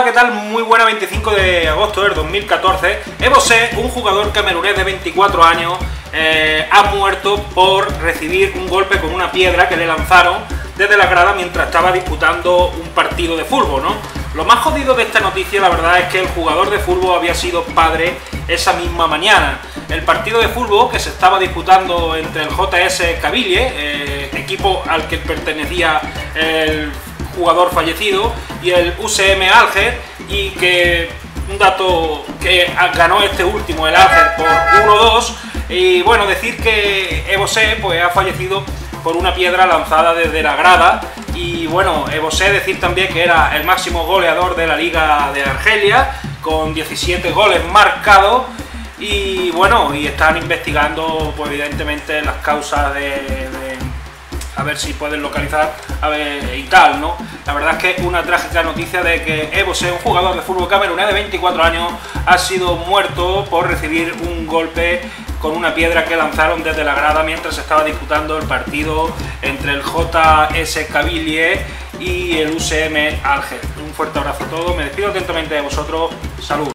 ¿qué tal? Muy buena, 25 de agosto del 2014. Ebosé, un jugador camerunés de 24 años, ha muerto por recibir un golpe con una piedra que le lanzaron desde la grada mientras estaba disputando un partido de fútbol, ¿no? Lo más jodido de esta noticia, la verdad, es que el jugador de fútbol había sido padre esa misma mañana. El partido de fútbol que se estaba disputando entre el JS Kabylie, equipo al que pertenecía el jugador fallecido, y el UCM Alger, y que un dato que ganó este último, el Alger, por 1-2. Y bueno, decir que Ebosé pues ha fallecido por una piedra lanzada desde la grada. Y bueno, Ebosé, decir también que era el máximo goleador de la Liga de Argelia, con 17 goles marcados. Y bueno, y están investigando pues evidentemente las causas a ver si pueden localizar, a ver, y tal, ¿no? La verdad es que es una trágica noticia de que Ebosé, un jugador de fútbol camerunés de 24 años, ha sido muerto por recibir un golpe con una piedra que lanzaron desde la grada mientras se estaba disputando el partido entre el JS Kabylie y el UCM Alger. Un fuerte abrazo a todos, me despido atentamente de vosotros, salud.